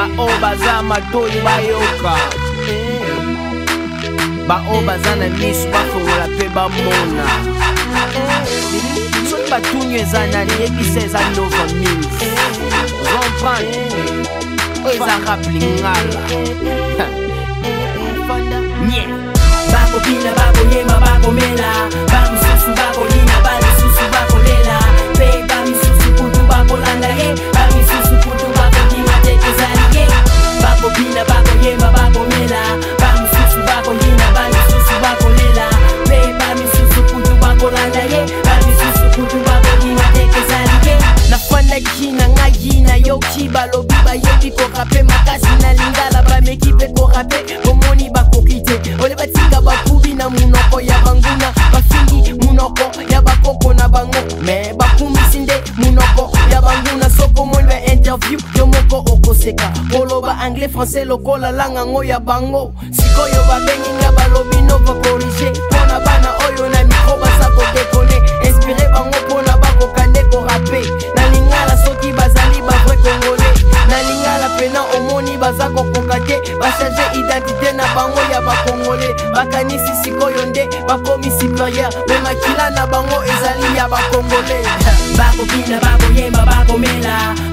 Bao baza matoi bayoka Bao baza na misu bafongola pe bamona Soki batunyo eza nani yebisa eza Nova Mills Comprendre Oyo eza rap lingala Nye Bako pina bako yema bako mela Bami susu bako lina bali susu bako lela Pe bami susu kutu bako landa ye Bami susu kutu bako lima teke zali ye Bako pina bako yema bako mela Bami susu bako lina bali susu bako lela Pe bami susu kutu bako landa ye Bami susu kutu bako lima teke zali ye Nafana kina nga yina yo kiba lobi ba yebi ko rape makasi na lingala ba mekipe ko rape Bomoni bako kite Ole batika bakubi na munoko ya banguna Bafingi munoko ya bakoko na bango Me bakumisinde munoko ya banguna Soko monwe interview yo moko okoseka Koloba anglais français lokola langa ngo ya bango Sikoyo babengi nga balobi no va corriger Pona bana oyo na mikro basako dekone Inspiré bango pona bako kande ko rape Na lingala soki bazali ba vrai congolais Na lingala pena omoni bazako kokate Bachange identité na bango ya ba congolais Bakanisi sikoyo nde bakomi supérieur Me makila na bango ezali ya ba congolais Bako pina bako yemba bako mela